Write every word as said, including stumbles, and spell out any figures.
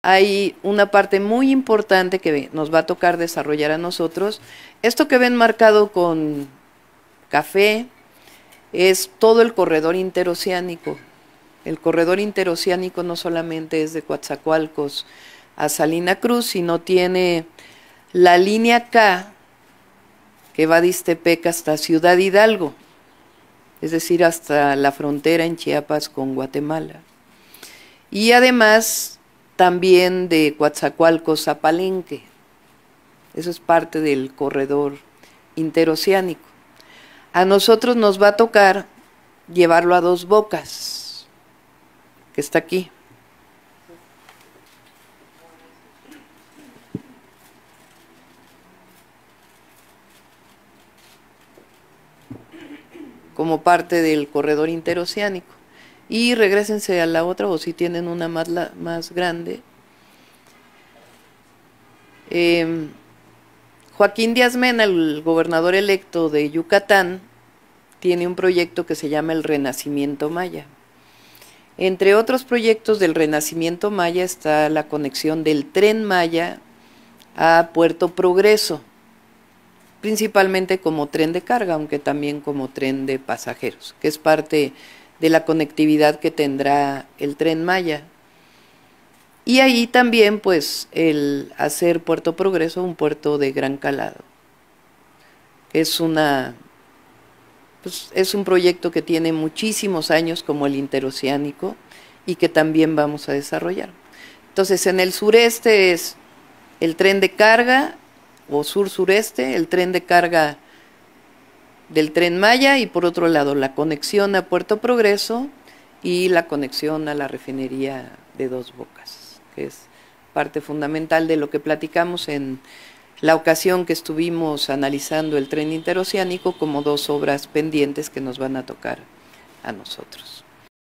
hay una parte muy importante que nos va a tocar desarrollar a nosotros. Esto que ven marcado con café es todo el corredor interoceánico. El corredor interoceánico no solamente es de Coatzacoalcos a Salina Cruz, sino tiene la línea K que va de Ixtepec hasta Ciudad Hidalgo, es decir, hasta la frontera en Chiapas con Guatemala. Y además también de Coatzacoalcos a Palenque. Eso es parte del corredor interoceánico. A nosotros nos va a tocar llevarlo a Dos Bocas, que está aquí. Como parte del corredor interoceánico. Y regrésense a la otra, o si tienen una más, la, más grande. Eh, Joaquín Díaz Mena, el gobernador electo de Yucatán, tiene un proyecto que se llama el Renacimiento Maya. Entre otros proyectos del Renacimiento Maya está la conexión del Tren Maya a Puerto Progreso, principalmente como tren de carga, aunque también como tren de pasajeros, que es parte de la conectividad que tendrá el Tren Maya. Y ahí también, pues, el hacer Puerto Progreso un puerto de gran calado. Es una, pues, es un proyecto que tiene muchísimos años como el interoceánico y que también vamos a desarrollar. Entonces, en el sureste es el tren de carga, o sur-sureste, el tren de carga del Tren Maya, y por otro lado la conexión a Puerto Progreso y la conexión a la refinería de Dos Bocas, que es parte fundamental de lo que platicamos en la ocasión que estuvimos analizando el tren interoceánico como dos obras pendientes que nos van a tocar a nosotros.